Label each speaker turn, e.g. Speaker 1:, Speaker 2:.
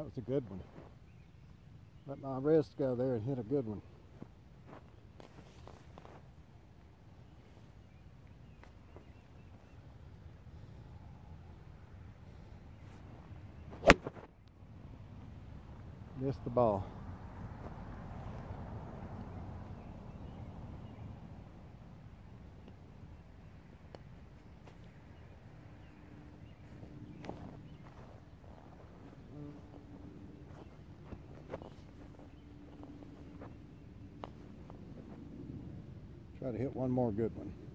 Speaker 1: That was a good one. Let my wrist go there and hit a good one. Missed the ball. Try to hit one more good one.